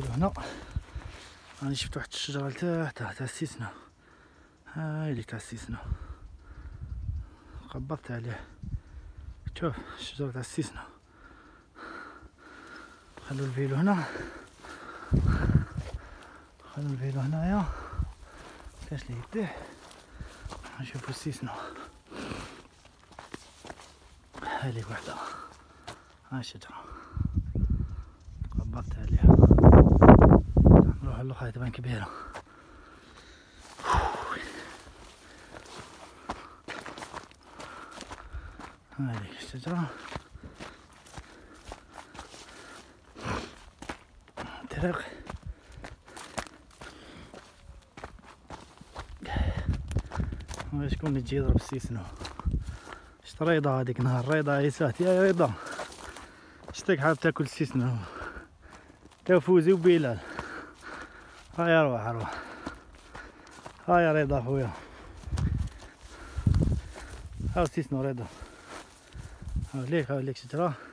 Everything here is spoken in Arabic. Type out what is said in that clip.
الفيلو هنا. راني شفت واحد الشجرة لتحت تاع السيسنا، هاي اللي تاع السيسنا خبطت عليه. شوف الشجرة تاع السيسنا. خلو الفيلو هنا، خلو الفيلو هنايا كاش لي يديه. نشوفو السيسنا، هالي وحدة، هاي الشجرة خبطت عليها. نروح للأخرى تبان كبيرة. هذيك الشجرة طريق شكون اللي يجي يضرب السيسنو؟ شت ريضة هذيك نهار، ريضة عيسات يا ريضة، شتك حاب تاكل السيسنو؟ تا فوزي وبلال، هاي اروح اروح، هاي يا ريضة خويا، هاو السيسنو ريضة، هاو ليك شجرة.